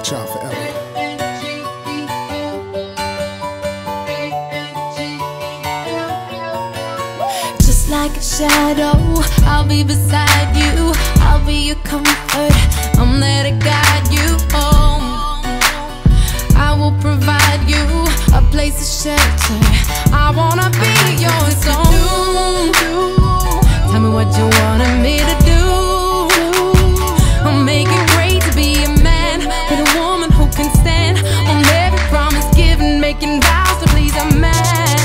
with y'all forever. Just like a shadow, I'll be beside you. I'll be your comfort, I'm there to guide you home. I will provide you a place of shelter. I wanna be your zone. Tell me what you wanted me to do. I'll make it great to be a man with a woman who can stand on every promise given, making vows to please a man.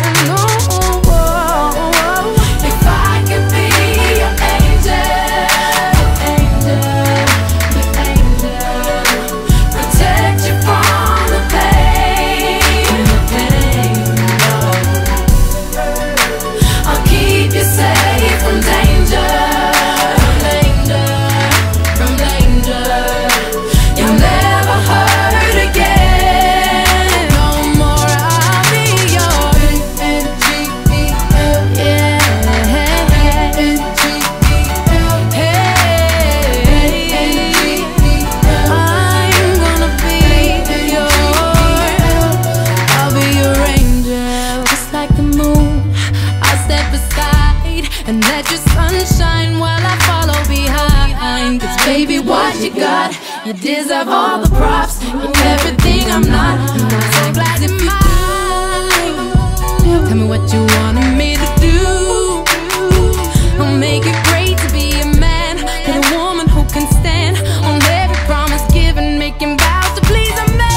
And let your sunshine while I follow behind. Cause baby, what you got, you deserve all the props. You're everything I'm not, and I'm so glad you're mine. Tell me what you wanted me to do. I'll make it great to be a man with a woman who can stand on every promise given, making vows to please a man.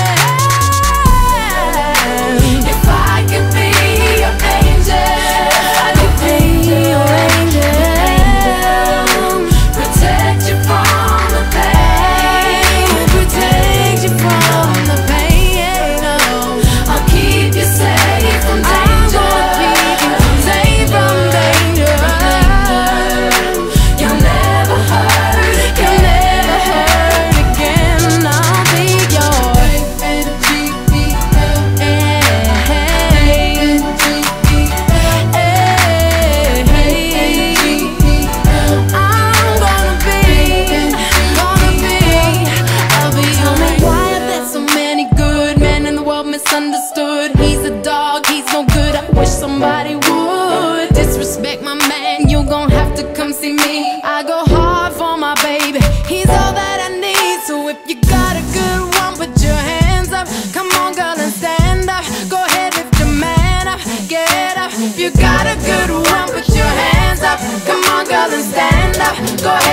If I could be your angel, misunderstood. He's a dog, he's no good. I wish somebody would disrespect my man. You gon' have to come see me. I go hard for my baby, he's all that I need. So if you got a good one, put your hands up. Come on girl and stand up. Go ahead, lift your man up, get up. If you got a good one, put your hands up. Come on girl and stand up. Go ahead.